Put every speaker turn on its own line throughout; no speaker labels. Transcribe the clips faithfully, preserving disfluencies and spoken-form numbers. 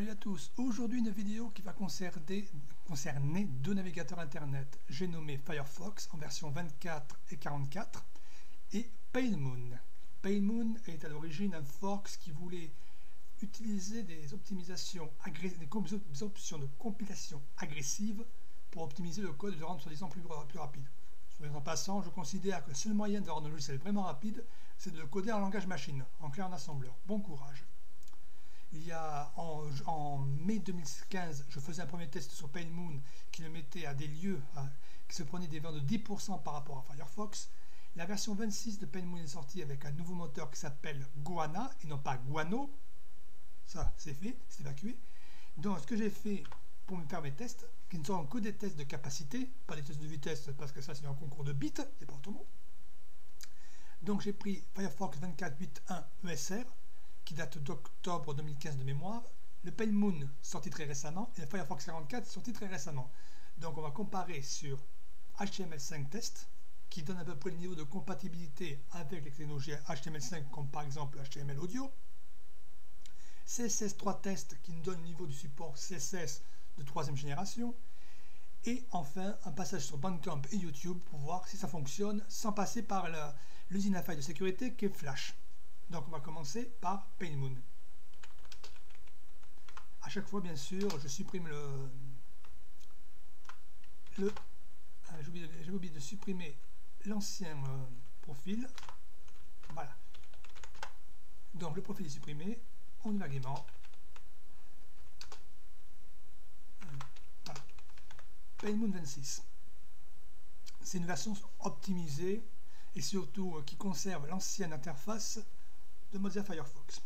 Salut à tous, aujourd'hui une vidéo qui va concerner, concerner deux navigateurs internet. J'ai nommé Firefox en version vingt-quatre et quarante-quatre et PaleMoon. PaleMoon est à l'origine un fork qui voulait utiliser des optimisations, des options de compilation agressives pour optimiser le code et le rendre soi-disant plus, plus rapide. Soit en passant, je considère que le seul moyen de rendre le logiciel vraiment rapide, c'est de le coder en langage machine, en clair en assembleur. Bon courage. Il y a en, en mai deux mille quinze, je faisais un premier test sur PaleMoon qui le mettait à des lieux à, qui se prenait des vents de dix pour cent par rapport à Firefox. La version vingt-six de PaleMoon est sortie avec un nouveau moteur qui s'appelle Guana et non pas Guano. Ça, c'est fait, c'est évacué. Donc, ce que j'ai fait pour me faire mes tests, qui ne sont que des tests de capacité, pas des tests de vitesse, parce que ça, c'est un concours de bits, c'est pas autrement. Donc, j'ai pris Firefox vingt-quatre point huit point un E S R, qui date d'octobre deux mille quinze de mémoire, le PaleMoon sorti très récemment et le Firefox quarante-quatre sorti très récemment. Donc on va comparer sur H T M L cinq test qui donne à peu près le niveau de compatibilité avec les technologies H T M L cinq comme par exemple H T M L audio, C S S trois test qui nous donne le niveau du support C S S de troisième génération et enfin un passage sur Bandcamp et YouTube pour voir si ça fonctionne sans passer par l'usine à failles de sécurité qui est Flash. Donc on va commencer par PaleMoon. À chaque fois, bien sûr, je supprime le... le euh, j'ai oublié, oublié de supprimer l'ancien euh, profil. Voilà. Donc le profil est supprimé. On y va gaiement. Voilà. PaleMoon vingt-six. C'est une version optimisée et surtout euh, qui conserve l'ancienne interface de Mozilla Firefox.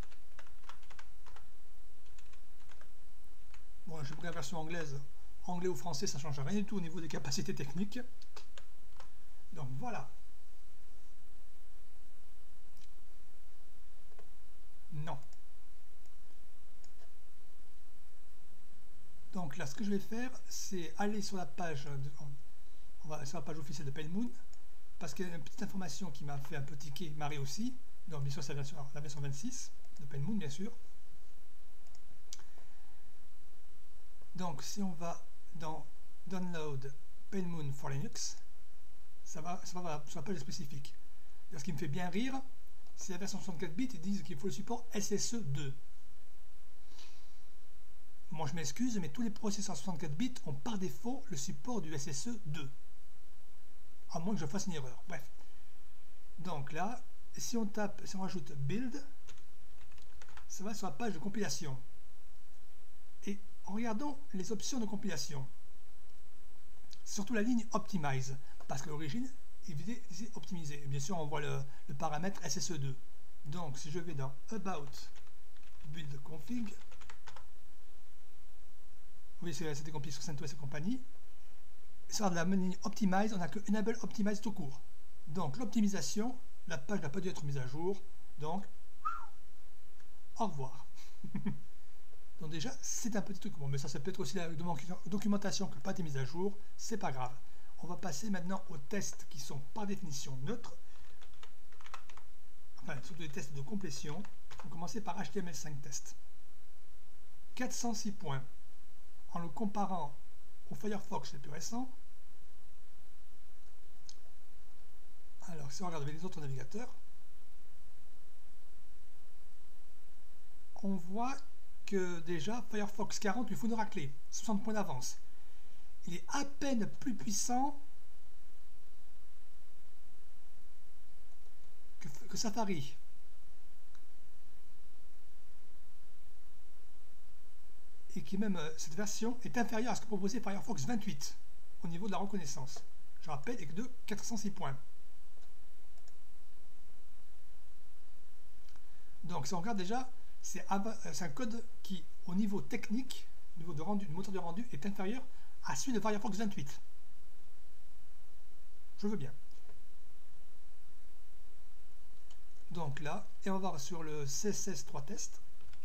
Bon, j'ai pris la version anglaise, anglais ou français, ça ne change rien du tout au niveau des capacités techniques. Donc voilà. Non. Donc là, ce que je vais faire, c'est aller sur la page, de, on va sur la page officielle de PaleMoon, parce qu'il y a une petite information qui m'a fait un peu tiquer, marrer aussi. Donc bien sûr c'est la version, la version vingt-six de PaleMoon bien sûr. Donc si on va dans Download PaleMoon for Linux, ça va, ça va sur la page spécifique. Et ce qui me fait bien rire, c'est la version soixante-quatre bits, ils disent qu'il faut le support S S E deux. Moi je m'excuse, mais tous les processeurs soixante-quatre bits ont par défaut le support du S S E deux. À moins que je fasse une erreur. Bref. Donc là, si on tape, si on rajoute build, ça va sur la page de compilation. Et regardons les options de compilation. Surtout la ligne optimize, parce que l'origine est visée optimiser. Bien sûr, on voit le, le paramètre S S E deux. Donc, si je vais dans About Build Config, oui, c'était compilé sur CentOS et compagnie. Sur la ligne optimize, on n'a que Enable Optimize tout court. Donc, l'optimisation, la page n'a pas dû être mise à jour, donc au revoir. Donc déjà, c'est un petit truc, bon, mais ça c'est peut-être aussi la documentation qui n'a pas été mise à jour, c'est pas grave. On va passer maintenant aux tests qui sont par définition neutres, enfin surtout les tests de complétion. On va commencer par H T M L cinq test. quatre cent six points. En le comparant au Firefox le plus récent, alors, si on regarde avec les autres navigateurs, on voit que déjà Firefox quarante lui faut une raclée, soixante points d'avance. Il est à peine plus puissant que, que Safari. Et qui même, cette version est inférieure à ce que proposait Firefox vingt-huit au niveau de la reconnaissance. Je rappelle, avec de quatre cent six points. Donc si on regarde déjà, c'est un code qui, au niveau technique, au niveau de rendu, du moteur de rendu, est inférieur à celui de Firefox vingt-huit. Je veux bien. Donc là, et on va voir sur le C S S trois test,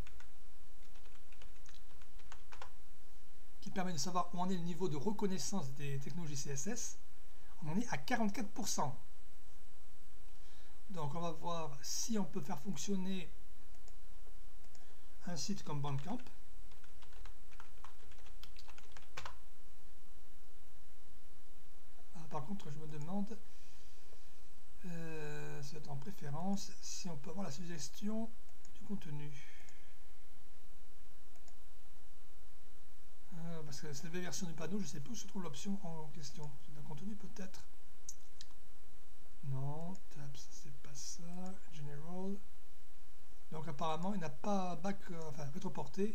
qui permet de savoir où en est le niveau de reconnaissance des technologies C S S. On en est à quarante-quatre pour cent. Donc on va voir si on peut faire fonctionner un site comme Bandcamp. contre, je me demande, euh, c'est en préférence, si on peut avoir la suggestion du contenu. Euh, parce que cette version du panneau, je ne sais pas où se trouve l'option en question. C'est un contenu peut-être. Non, tabs, c'est pas ça. General. Donc apparemment, il n'a pas back, euh, enfin rétroporté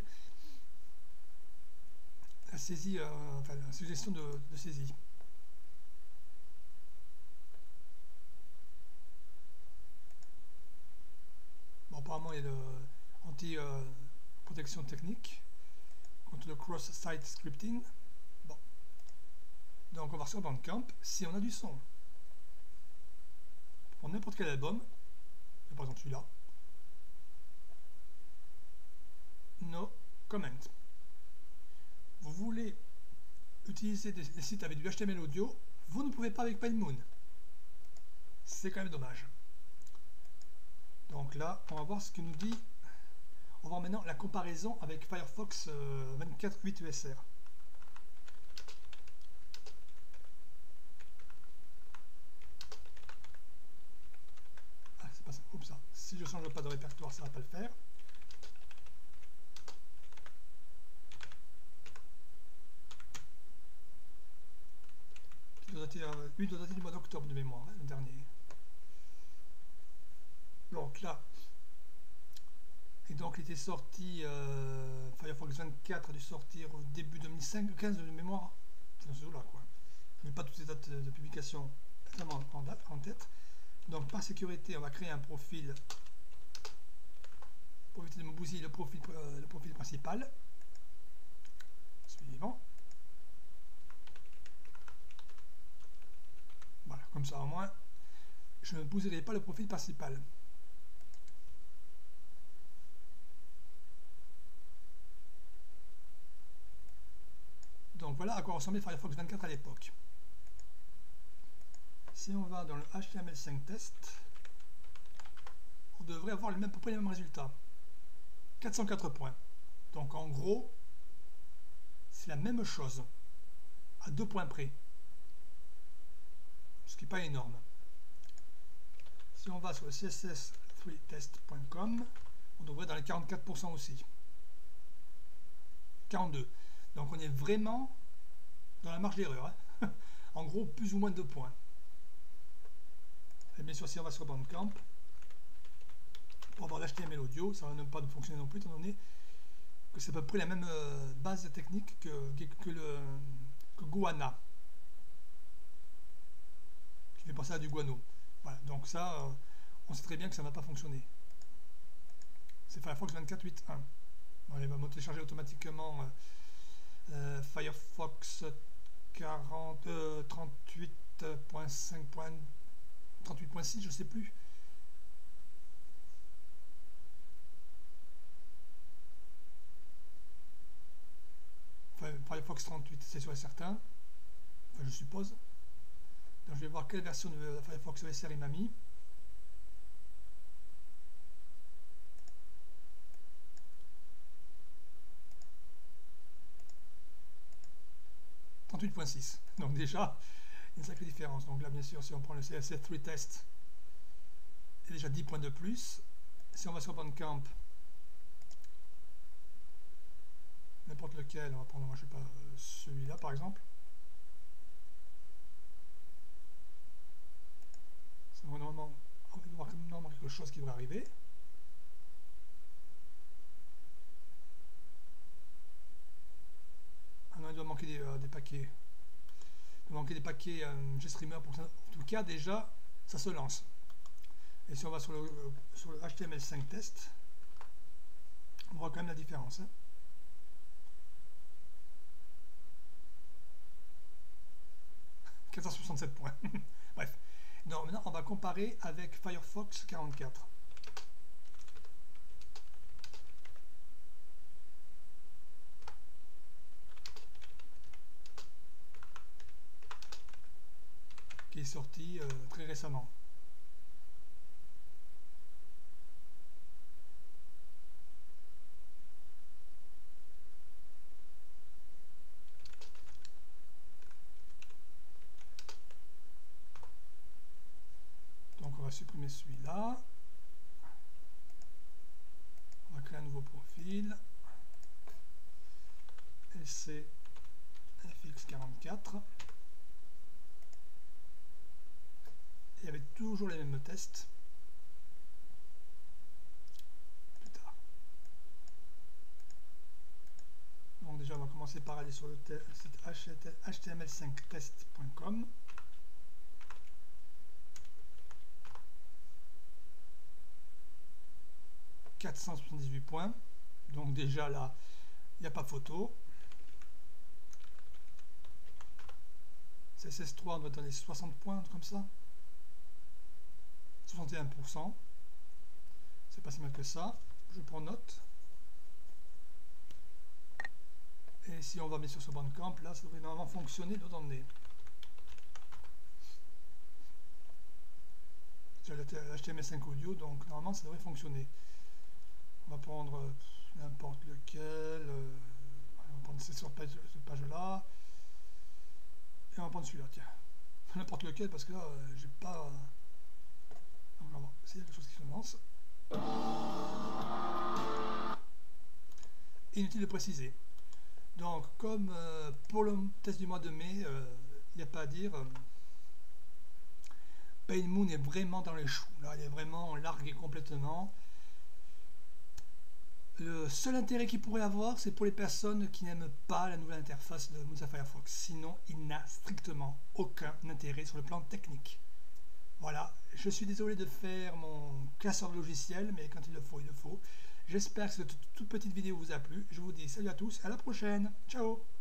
la saisie, euh, enfin la suggestion de, de saisie. Bon, apparemment, il y a le anti-protection euh, technique contre le cross-site scripting. Bon. Donc on va sur Bandcamp si on a du son. Pour n'importe quel album, par exemple celui-là. No comment. Vous voulez utiliser des, des sites avec du H T M L audio, vous ne pouvez pas avec PineMoon. C'est quand même dommage. Donc là, on va voir ce qu'il nous dit. On va voir maintenant la comparaison avec Firefox euh, vingt-quatre point huit U S R. Ah, c'est pas ça. Oups, ça. Si je ne change pas de répertoire, ça ne va pas le faire. Il doit dater, euh, lui doit dater du mois d'octobre de mémoire, hein, le dernier. Donc là, et donc il était sorti, euh, Firefox vingt-quatre a dû sortir au début deux mille quinze de mémoire, c'est dans ce jour-là quoi. Je n'ai pas toutes les dates de publication en, en, date, en tête. Donc par sécurité, on va créer un profil, pour éviter de me bousiller le profil, euh, le profil principal. Suivant. Voilà, comme ça au moins, je ne bousillerai pas le profil principal. Donc voilà à quoi ressemblait Firefox vingt-quatre à l'époque. Si on va dans le H T M L cinq test, on devrait avoir le même, à peu près les mêmes résultats. quatre cent quatre points. Donc en gros, c'est la même chose, à deux points près. Ce qui n'est pas énorme. Si on va sur le C S S trois test point com, on devrait être dans les quarante-quatre pour cent aussi. quarante-deux. Donc on est vraiment dans la marge d'erreur. Hein. En gros, plus ou moins deux points. Et bien sûr, si on va sur Bandcamp, pour avoir l'H T M L audio, ça ne va même pas fonctionner non plus, étant donné que c'est à peu près la même euh, base technique que, que, le, que Goanna, qui fait penser à du guano. Voilà, donc ça, euh, on sait très bien que ça ne va pas fonctionner. C'est Firefox vingt-quatre point huit point un. Bon, il va me télécharger automatiquement euh, euh, Firefox quarante, euh, trente-huit point cinq, trente-huit point six, je sais plus. Firefox trente-huit, c'est sûr et certain. Enfin, je suppose. Donc, je vais voir quelle version de Firefox O S R il m'a mis. trente-huit point six. Donc déjà, une sacrée différence. Donc là, bien sûr, si on prend le C S S trois test, il y a déjà dix points de plus. Si on va sur Bandcamp, n'importe lequel, on va prendre, moi, je sais pas, celui-là par exemple. Ça va normalement, on va voir normalement quelque chose qui devrait arriver. Ah non, il doit manquer des, euh, des paquets. Il doit manquer des paquets euh, GStreamer pour ça. En tout cas, déjà, ça se lance. Et si on va sur le, euh, sur le H T M L cinq test, on voit quand même la différence. Hein. quatre cent soixante-sept points. Bref. Donc maintenant, on va comparer avec Firefox quarante-quatre. Qui est sorti euh, très récemment. supprimer celui-là. On va créer un nouveau profil. Et c'est F X quarante-quatre. Il y avait toujours les mêmes tests. Plus tard. Donc déjà on va commencer par aller sur le site H T M L cinq test point com. quatre cent soixante-dix-huit points. Donc déjà là, il n'y a pas photo. C S S trois, on doit donner soixante points, comme ça. soixante et un pour cent. C'est pas si mal que ça. Je prends note. Et si on va mettre sur ce Bandcamp, là, ça devrait normalement fonctionner d'où on est. J'ai le H T M L cinq audio, donc normalement ça devrait fonctionner. On va prendre euh, n'importe lequel. Euh, on va prendre cette page, cette page-là. Et on va prendre celui-là, tiens. N'importe lequel, parce que là, euh, j'ai pas... Euh, donc on va voir s'il y a quelque chose qui se lance. Inutile de préciser. Donc, comme euh, pour le test du mois de mai, il euh, n'y a pas à dire, euh, PaintMoon est vraiment dans les choux. Là, il est vraiment largué complètement. Le seul intérêt qu'il pourrait avoir, c'est pour les personnes qui n'aiment pas la nouvelle interface de Mozilla Firefox. Sinon, il n'a strictement aucun intérêt sur le plan technique. Voilà, je suis désolé de faire mon classeur de logiciels, mais quand il le faut, il le faut. J'espère que cette toute petite vidéo vous a plu. Je vous dis salut à tous, à la prochaine. Ciao!